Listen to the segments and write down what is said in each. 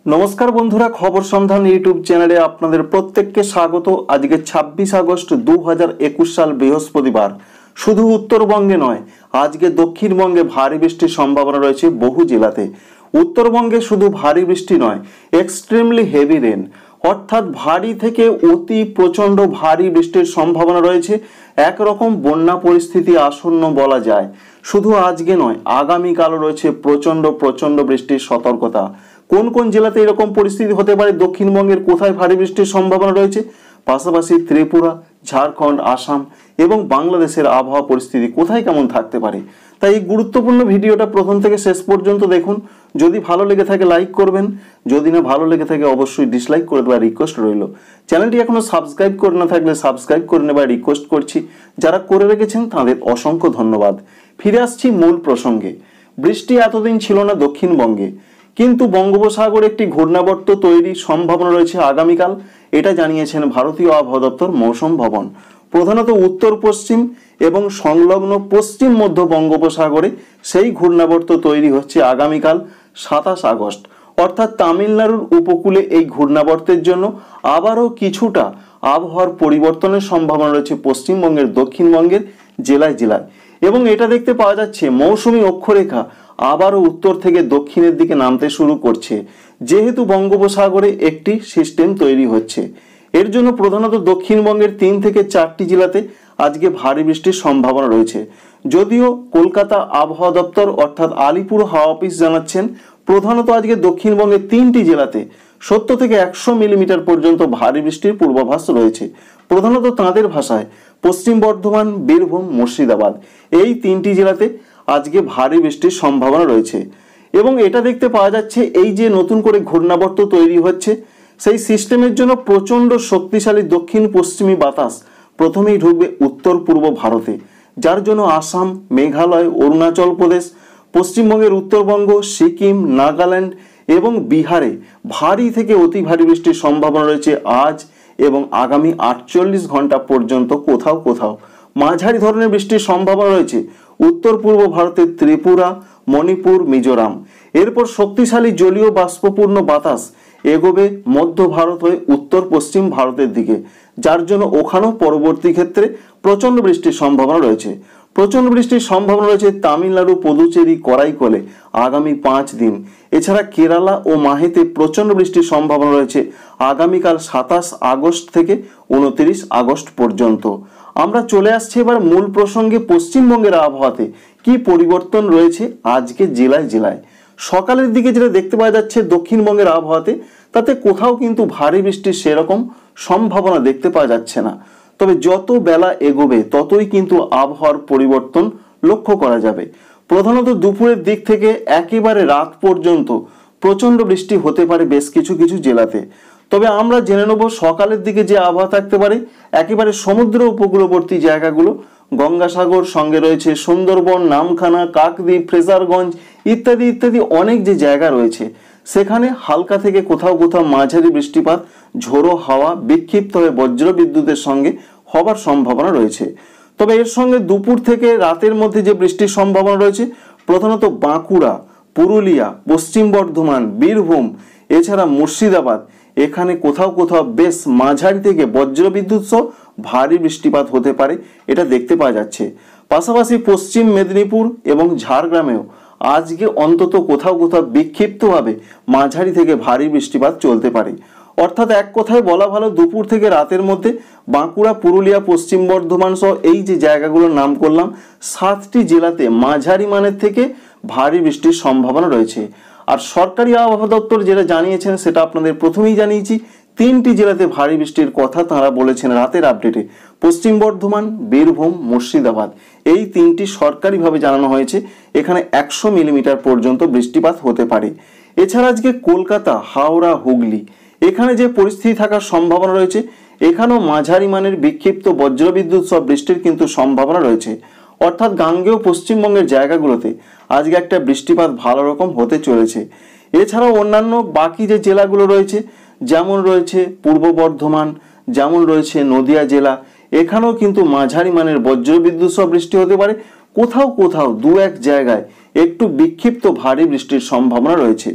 नमस्कार बंधुरा खबर सन्धान यूट्यूब चैनले आपनादेर प्रत्येकके स्वागत। आज के 26 আগস্ট 2021 साल बृहस्पतिवार। शुधु उत्तरबंगे नय, आज के दक्षिणबंगे भारी बृष्टिर सम्भावना रयेछे बहु जेलाते। उत्तरबंगे शुधु भारी बृष्टि नय, एक्सट्रिमली हेवी रेन अर्थात भारी थेके अति प्रचंड भारी बृष्टिर सम्भावना रयेछे। एक रकम बन्या परिस्थिति आसन्न बला जाय। शुधु आजके नय, आगामीकाल रयेछे प्रचंड प्रचंड बृष्टिर सतर्कता। কোন কোন জেলাতে এরকম পরিস্থিতি হতে পারে, দক্ষিণবঙ্গের কোথায় ভারী বৃষ্টির সম্ভাবনা রয়েছে, পাশাপাশি ত্রিপুরা, ঝাড়খণ্ড, আসাম এবং বাংলাদেশের আবহাওয়া পরিস্থিতি কোথায় কেমন থাকতে পারে। তাই এই গুরুত্বপূর্ণ ভিডিওটা প্রথম থেকে শেষ পর্যন্ত দেখুন। যদি ভালো লেগে থাকে লাইক করবেন, যদি না ভালো লেগে থাকে অবশ্যই ডিসলাইক করে দেওয়ার রিকোয়েস্ট রইল। চ্যানেলটি এখনো সাবস্ক্রাইব করে না থাকলে সাবস্ক্রাইব করে নেবার রিকোয়েস্ট করছি। যারা করে রেখেছেন তাদের অসংখ্য ধন্যবাদ। ফিরে আসছি মূল প্রসঙ্গে। বৃষ্টি এতদিন ছিল না দক্ষিণবঙ্গে, কিন্তু বঙ্গোপসাগরে একটি ঘূর্ণাবর্ত তৈরির সম্ভাবনা রয়েছে আগামীকাল। এটা জানিয়েছেন ভারতীয় আবহাওয়া দপ্তর মৌসুম ভবন। প্রধানত উত্তর পশ্চিম এবং সংলগ্ন পশ্চিম মধ্য বঙ্গোপসাগরে সেই ঘূর্ণাবর্ত তৈরি হচ্ছে আগামীকাল 27 আগস্ট। অর্থাৎ তামিলনাড়ুর উপকূলে এই ঘূর্ণাবর্তের জন্য আবারও কিছুটা আবহাওয়ার পরিবর্তনের সম্ভাবনা রয়েছে পশ্চিমবঙ্গের দক্ষিণবঙ্গের জেলায় জেলায়। এবং এটা দেখতে পাওয়া যাচ্ছে মৌসুমী অক্ষরেখা আবারও উত্তর থেকে দক্ষিণের দিকে নামতে শুরু করছে, যেহেতু বঙ্গোপসাগরে একটি সিস্টেম তৈরি হচ্ছে। এর জন্য প্রধানত দক্ষিণবঙ্গের 3 থেকে 4টি জেলাতে আজকে ভারী বৃষ্টির সম্ভাবনা রয়েছে। যদিও কলকাতা আবহাওয়া দপ্তর অর্থাৎ আলিপুর হাওয়া অফিস জানাচ্ছেন প্রধানত আজকে দক্ষিণবঙ্গের 3টি জেলাতে 70 থেকে 100 মিলিমিটার পর্যন্ত ভারী বৃষ্টির পূর্বাভাস রয়েছে। প্রধানত তাঁদের ভাষায় পশ্চিম বর্ধমান, বীরভূম, মুর্শিদাবাদ এই 3টি জেলাতে আজকে ভারী বৃষ্টির সম্ভাবনা রয়েছে। এবং এটা দেখতে পাওয়া যাচ্ছে এই যে নতুন করে ঘূর্ণাবর্ত তৈরি হচ্ছে, সেই সিস্টেমের জন্য প্রচণ্ড শক্তিশালী দক্ষিণ পশ্চিমী বাতাস প্রথমেই ঢুকবে উত্তর পূর্ব ভারতে, যার জন্য আসাম, মেঘালয়, অরুণাচল প্রদেশ, পশ্চিমবঙ্গের উত্তরবঙ্গ, সিকিম, নাগাল্যান্ড এবং বিহারে ভারী থেকে অতি ভারী বৃষ্টির সম্ভাবনা রয়েছে আজ এবং আগামী 48 ঘন্টা পর্যন্ত। কোথাও কোথাও মাঝারি ধরনের বৃষ্টির সম্ভাবনা রয়েছে উত্তর পূর্ব ভারতের ত্রিপুরা, মণিপুর, মিজোরাম। এরপর শক্তিশালী জলীয় বাষ্পপূর্ণ বাতাস এগোবে মধ্য ভারত হয়ে উত্তর পশ্চিম ভারতের দিকে, যার জন্য ওখানেও পরবর্তী ক্ষেত্রে প্রচণ্ড বৃষ্টির সম্ভাবনা রয়েছে। প্রচণ্ড বৃষ্টির সম্ভাবনা রয়েছে তামিলনাড়ু, পুদুচেরি, করাইকলে আগামী 5 দিন। এছাড়া কেরালা ও মাহেতে প্রচণ্ড বৃষ্টির সম্ভাবনা রয়েছে আগামীকাল 27 আগস্ট থেকে 29 আগস্ট পর্যন্ত। আমরা চলে আসছি এবার মূল প্রসঙ্গে। পশ্চিমবঙ্গের আবহাওয়াতে কি পরিবর্তন রয়েছে আজকে জেলায় জেলায়। সকালের দিকে যেটা দেখতে পাওয়া যাচ্ছে দক্ষিণবঙ্গের আবহাওয়াতে, তাতে কোথাও কিন্তু ভারী বৃষ্টির সেরকম সম্ভাবনা দেখতে পাওয়া যাচ্ছে না। তবে যত বেলা এগোবে ততই কিন্তু আবহাওয়ার পরিবর্তন লক্ষ্য করা যাবে। প্রধানত দুপুরের দিক থেকে একেবারে রাত পর্যন্ত প্রচণ্ড বৃষ্টি হতে পারে বেশ কিছু কিছু জেলাতে। তবে আমরা জেনে নেব সকালের দিকে যে আবহাওয়া থাকতে পারে একেবারে সমুদ্র উপকূলবর্তী জায়গাগুলো, গঙ্গাসাগর, সঙ্গে রয়েছে সুন্দরবন, নামখানা, কাকদ্বীপ, ফ্রেজারগঞ্জ ইত্যাদি ইত্যাদি অনেক যে জায়গা রয়েছে, সেখানে হালকা থেকে কোথাও কোথাও মাঝারি বৃষ্টিপাত, ঝোড়ো হাওয়া, বিক্ষিপ্ত হয়ে বজ্র বিদ্যুতের সঙ্গে হবার সম্ভাবনা রয়েছে। তবে এর সঙ্গে দুপুর থেকে রাতের মধ্যে যে বৃষ্টির সম্ভাবনা রয়েছে প্রধানত বাঁকুড়া, পুরুলিয়া, পশ্চিম বর্ধমান, বীরভূম, এছাড়া মুর্শিদাবাদ, এখানে কোথাও কোথাও বেশ মাঝারি থেকে বজ্রবিদ্যুৎ সহ ভারী বৃষ্টিপাত হতে পারে, এটা দেখতে পাওয়া যাচ্ছে। পাশাপাশি পশ্চিম মেদিনীপুর এবং ঝাড়গ্রামেও আজকে অন্তত কোথাও কোথাও বিক্ষিপ্তভাবে মাঝারি থেকে ভারী বৃষ্টিপাত চলতে পারে। অর্থাৎ এক কথায় বলা ভালো, দুপুর থেকে রাতের মধ্যে বাঁকুড়া, পুরুলিয়া, পশ্চিম বর্ধমান সহ এই যে জায়গাগুলোর নাম করলাম 7টি জেলাতে মাঝারি মানের থেকে ভারী বৃষ্টির সম্ভাবনা রয়েছে। আর সরকারি আবহাওয়া দপ্তর যেটা জানিয়েছেন সেটা আপনাদের প্রথমেই জানিয়েছি, 3টি জেলাতে ভারী বৃষ্টির কথা তাঁরা বলেছেন রাতের আপডেটে। পশ্চিম বর্ধমান, বীরভূম, মুর্শিদাবাদ এই 3টি সরকারিভাবে জানানো হয়েছে এখানে 100 মিলিমিটার পর্যন্ত বৃষ্টিপাত হতে পারে। এছাড়া আজকে কলকাতা, হাওড়া, হুগলি এখানে যে পরিস্থিতি থাকার সম্ভাবনা রয়েছে, এখানেও মাঝারি মানের বিক্ষিপ্ত বজ্রবিদ্যুৎ সহ বৃষ্টির কিন্তু সম্ভাবনা রয়েছে। অর্থাৎ গাঙ্গেয় পশ্চিমবঙ্গের জায়গাগুলোতে আজকে একটা বৃষ্টিপাত ভালো রকম হতে চলেছে। এছাড়াও অন্যান্য বাকি যে জেলাগুলো রয়েছে, যেমন রয়েছে পূর্ব বর্ধমান, যেমন রয়েছে নদিয়া জেলা, এখানেও কিন্তু মাঝারি মানের বজ্রবিদ্যুৎ সহ বৃষ্টি হতে পারে। কোথাও কোথাও 2-1 জায়গায় একটু বিক্ষিপ্ত ভারী বৃষ্টির সম্ভাবনা রয়েছে।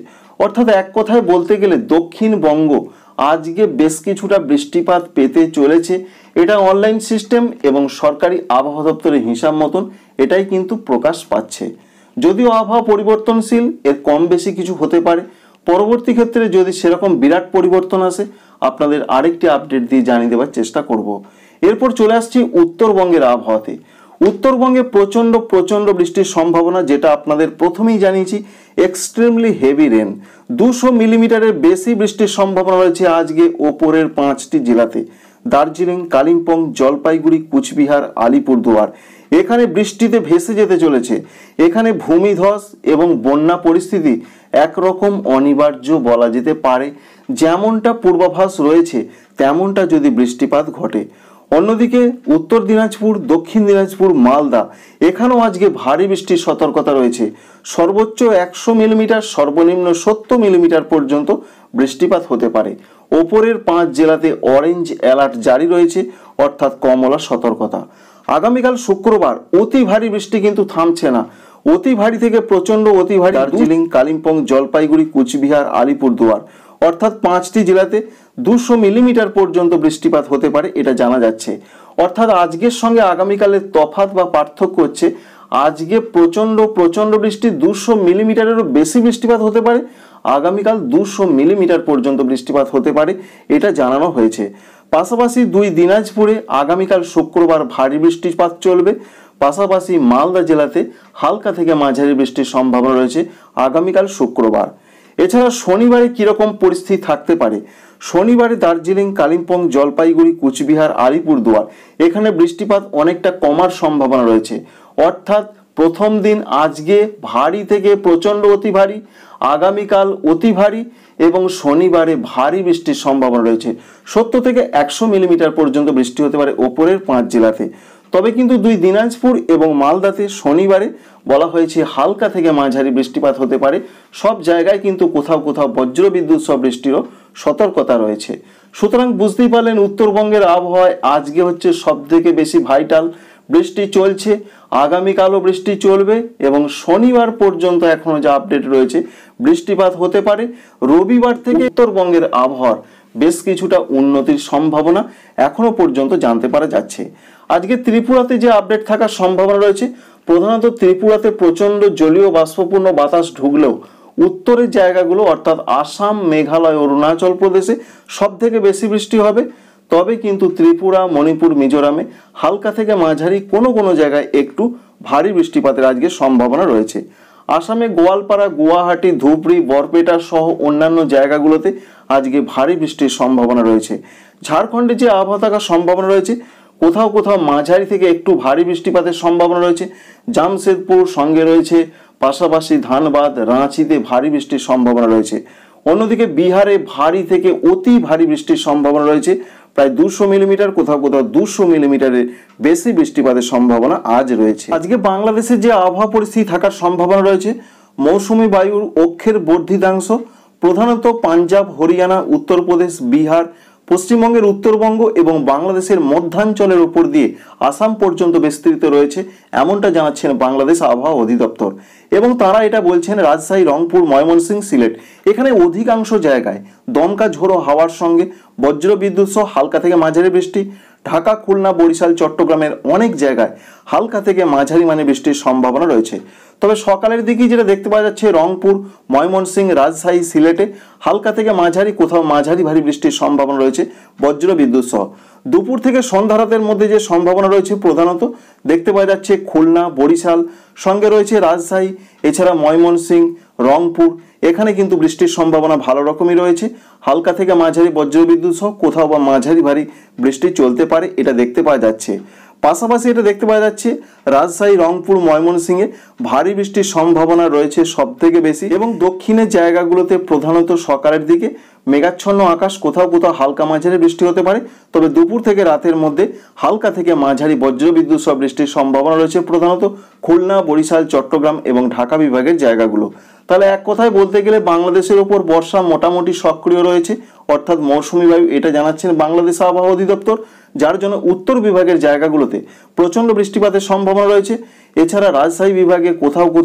অর্থাৎ এক কথায় বলতে গেলে দক্ষিণবঙ্গ আজকে বেশ কিছুটা বৃষ্টিপাত পেতে চলেছে। এটা অনলাইন সিস্টেম এবং সরকারি আবহাওয়া দপ্তরের হিসাব মতন এটাই কিন্তু প্রকাশ পাচ্ছে। যদিও আবহাওয়া পরিবর্তনশীল, এর কম বেশি কিছু হতে পারে। পরবর্তী ক্ষেত্রে যদি সেরকম বিরাট পরিবর্তন আসে আপনাদের আরেকটি আপডেট দিয়ে জানিয়ে দেওয়ার চেষ্টা করব। এরপর চলে আসছি উত্তরবঙ্গের আবহাওয়াতে। উত্তরবঙ্গে প্রচণ্ড বৃষ্টির সম্ভাবনা, যেটা আপনাদের প্রথমেই জানিয়েছি। এক্সট্রিমলি হেভি রেন, 200 মিলিমিটারের বেশি বৃষ্টির সম্ভাবনা রয়েছে আজকে ওপরের 5টি জেলাতে: দার্জিলিং, কালিম্পং, জলপাইগুড়ি, কুচবিহার, আলিপুরদুয়ার। এখানে বৃষ্টিতে ভেসে যেতে চলেছে। এখানে ভূমিধস এবং বন্যা পরিস্থিতি একরকম অনিবার্য বলা যেতে পারে। যেমনটা পূর্বাভাস রয়েছে তেমনটা যদি বৃষ্টিপাত ঘটে। অন্যদিকে উত্তর দিনাজপুর, দক্ষিণ দিনাজপুর, মালদা, এখানেও আজকে ভারী বৃষ্টির সতর্কতা রয়েছে। সর্বোচ্চ 100 মিলিমিটার, সর্বনিম্ন 70 মিলিমিটার পর্যন্ত বৃষ্টিপাত হতে পারে। ওপরের 5 জেলাতে অরেঞ্জ অ্যালার্ট জারি রয়েছে, অর্থাৎ কমলা সতর্কতা। আগামীকাল শুক্রবার অতি ভারী বৃষ্টি কিন্তু থামছে না। অতি ভারী থেকে প্রচণ্ড অতি ভারী দার্জিলিং, কালিম্পং, জলপাইগুড়ি, কুচবিহার, আলিপুরদুয়ার, অর্থাৎ 5টি জেলাতে 200 মিলিমিটার পর্যন্ত বৃষ্টিপাত হতে পারে, এটা জানা যাচ্ছে। অর্থাৎ আজকের সঙ্গে আগামীকালের তফাৎ বা পার্থক্য হচ্ছে আজকে প্রচণ্ড বৃষ্টি, 200 মিলিমিটারেরও বেশি বৃষ্টিপাত হতে পারে। আগামীকাল 200 মিলিমিটার পর্যন্ত বৃষ্টিপাত হতে পারে, এটা জানানো হয়েছে। পাশাপাশি দিনাজপুরে আগামীকাল শুক্রবার ভারী বৃষ্টিপাত চলবে। পাশাপাশি মালদা জেলাতে হালকা থেকে মাঝারি বৃষ্টির সম্ভাবনা রয়েছে আগামীকাল শুক্রবার। এছাড়া শনিবারে কিরকম পরিস্থিতি থাকতে পারে? শনিবারে দার্জিলিং, কালিম্পং, জলপাইগুড়ি, কুচবিহার, আলিপুরদুয়ার, এখানে বৃষ্টিপাত অনেকটা কমার সম্ভাবনা রয়েছে। অর্থাৎ প্রথম দিন আজকে ভারী থেকে প্রচণ্ড অতি ভারী, আগামীকাল অতি ভারী এবং শনিবারে ভারী বৃষ্টির সম্ভাবনা রয়েছে। 70 থেকে 100 মিলিমিটার পর্যন্ত বৃষ্টি হতে পারে ওপরের 5 জেলাতে। তবে কিন্তু দিনাজপুর এবং মালদাতে শনিবারে বলা হয়েছে হালকা থেকে মাঝারি বৃষ্টিপাত হতে পারে। সব জায়গায় কিন্তু কোথাও বজ্রবিদ্যুৎ সহ বৃষ্টিরও সতর্কতা রয়েছে। সুতরাং বুঝতেই পারলেন উত্তরবঙ্গের আবহাওয়ায় আজকে হচ্ছে সব থেকে বেশি ভাইটাল। বৃষ্টি চলছে, আগামীকালও বৃষ্টি চলবে এবং শনিবার পর্যন্ত এখনো যা আপডেট রয়েছে বৃষ্টিপাত হতে পারে। রবিবার থেকে উত্তরবঙ্গের আবহাওয়ার বেশ কিছুটা উন্নতির সম্ভাবনা এখনো পর্যন্ত জানতে পারা যাচ্ছে। আজকে ত্রিপুরাতে যে আপডেট থাকার সম্ভাবনা রয়েছে, প্রধানত ত্রিপুরাতে প্রচণ্ড জলীয় বাষ্পপূর্ণ বাতাস ঢুকলেও উত্তরের জায়গাগুলো অর্থাৎ আসাম, মেঘালয়, অরুণাচল প্রদেশে সব থেকে বেশি বৃষ্টি হবে। তবে কিন্তু ত্রিপুরা, মণিপুর, মিজোরামে হালকা থেকে মাঝারি কোনো জায়গায় একটু ভারী বৃষ্টিপাতের আজকে সম্ভাবনা রয়েছে। আসামে গোয়ালপাড়া, গুয়াহাটি, ধুবড়ি, বরপেটা সহ অন্যান্য জায়গাগুলোতে আজকে ভারী বৃষ্টির সম্ভাবনা রয়েছে। ঝাড়খণ্ডে যে আবহাওয়া থাকার সম্ভাবনা রয়েছে, কোথাও মাঝারি থেকে একটু ভারী বৃষ্টিপাতের সম্ভাবনা রয়েছে। জামশেদপুর সঙ্গে রয়েছে, পাশাপাশি ধানবাদ, রাঁচিতে ভারী বৃষ্টির সম্ভাবনা রয়েছে। অন্যদিকে বিহারে ভারী থেকে অতি ভারী বৃষ্টির সম্ভাবনা রয়েছে, প্রায় 200 মিলিমিটার, কোথাও 200 মিলিমিটারের বেশি বৃষ্টিপাতের সম্ভাবনা আজ রয়েছে। আজকে বাংলাদেশের যে আবহাওয়া পরিস্থিতি থাকার সম্ভাবনা রয়েছে, মৌসুমী বায়ুর অক্ষের বর্ধিতাংশ প্রধানত পাঞ্জাব, হরিয়ানা, উত্তরপ্রদেশ, বিহার, পশ্চিমবঙ্গের উত্তরবঙ্গ এবং বাংলাদেশের মধ্যাঞ্চলের উপর দিয়ে আসাম পর্যন্ত বিস্তৃত রয়েছে, এমনটা জানাচ্ছেন বাংলাদেশ আবহাওয়া অধিদপ্তর। এবং তারা এটা বলছেন রাজশাহী, রংপুর, ময়মনসিংহ, সিলেট, এখানে অধিকাংশ জায়গায় দমকা ঝোড়ো হাওয়ার সঙ্গে বজ্রবিদ্যুৎ সহ হালকা থেকে মাঝারি বৃষ্টি। ঢাকা, খুলনা, বরিশাল, চট্টগ্রামের অনেক জায়গায় হালকা থেকে মাঝারি মানে বৃষ্টির সম্ভাবনা রয়েছে। তবে সকালের দিকেই যেটা দেখতে পাওয়া যাচ্ছে, রংপুর, ময়মনসিংহ, রাজশাহী, সিলেটে হালকা থেকে মাঝারি, কোথাও মাঝারি ভারী বৃষ্টির সম্ভাবনা রয়েছে বজ্রবিদ্যুৎ সহ। দুপুর থেকে সন্ধ্যা রাতের মধ্যে যে সম্ভাবনা রয়েছে প্রধানত দেখতে পাওয়া যাচ্ছে খুলনা, বরিশাল, সঙ্গে রয়েছে রাজশাহী, এছাড়া ময়মনসিংহ, রংপুর, এখানে কিন্তু বৃষ্টির সম্ভাবনা ভালো রকমই রয়েছে। হালকা থেকে মাঝারি বজ্রবিদ্যুৎ সহ কোথাও বা মাঝারি ভারী বৃষ্টি চলতে পারে, এটা দেখতে পাওয়া যাচ্ছে। পাশাপাশি এটা দেখতে পাওয়া যাচ্ছে রাজশাহী, রংপুর, ময়মনসিংহে ভারী বৃষ্টির সম্ভাবনা রয়েছে সব থেকে বেশি এবং দক্ষিণের জায়গাগুলোতে প্রধানত সকালের দিকে মেঘাচ্ছন্ন আকাশ, কোথাও হালকা মাঝারি বৃষ্টি হতে পারে। তবে দুপুর থেকে রাতের মধ্যে হালকা থেকে মাঝারি বজ্রবিদ্যুৎ সহ বৃষ্টির সম্ভাবনা রয়েছে প্রধানত খুলনা, বরিশাল, চট্টগ্রাম এবং ঢাকা বিভাগের জায়গাগুলো। তাহলে এক কথায় বলতে গেলে বাংলাদেশের ওপর বর্ষা মোটামুটি সক্রিয় রয়েছে, অর্থাৎ মৌসুমী বায়ু, এটা জানাচ্ছেন বাংলাদেশ আবহাওয়া অধিদপ্তর, যার জন্য উত্তর বিভাগের জায়গাগুলোতে প্রচণ্ড বৃষ্টিপাতের সম্ভাবনা রয়েছে। এছাড়া রাজশাহী বিভাগে কোথাও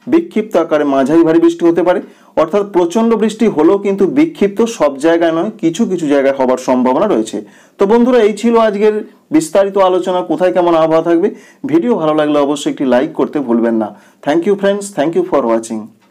বিক্ষিপ্ত আকারে মাঝারি ভারী বৃষ্টি হতে পারে। অর্থাৎ প্রচণ্ড বৃষ্টি হলেও কিন্তু বিক্ষিপ্ত সব জায়গায় নয়, কিছু কিছু জায়গায় হবার সম্ভাবনা রয়েছে। তো বন্ধুরা, এই ছিল আজকের বিস্তারিত আলোচনা। কোথায় কেমন আবহাওয়া থাকবে, ভিডিও ভালো লাগলে অবশ্যই একটি লাইক করতে ভুলবেন না। Thank you friends, thank you for watching.